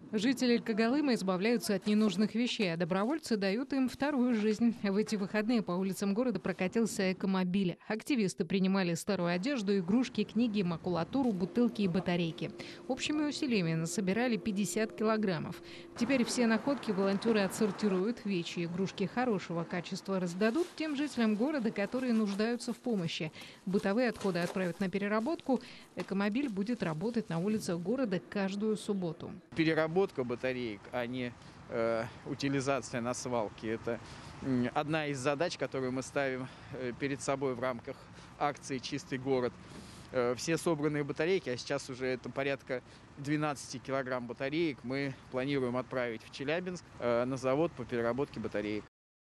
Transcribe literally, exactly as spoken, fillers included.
Жители Когалыма избавляются от ненужных вещей, а добровольцы дают им вторую жизнь. В эти выходные по улицам города прокатился экомобиль. Активисты принимали старую одежду, игрушки, книги, макулатуру, бутылки и батарейки. Общими усилиями насобирали пятьдесят килограммов. Теперь все находки волонтеры отсортируют, вещи и игрушки хорошего качества раздадут тем жителям города, которые нуждаются в помощи. Бытовые отходы отправят на переработку. Экомобиль будет работать на улицах города каждую субботу. Переработка батареек, а не э, утилизация на свалке. Это э, одна из задач, которую мы ставим э, перед собой в рамках акции «Чистый город». Э, все собранные батарейки, а сейчас уже это порядка двенадцати килограмм батареек, мы планируем отправить в Челябинск э, на завод по переработке батареек.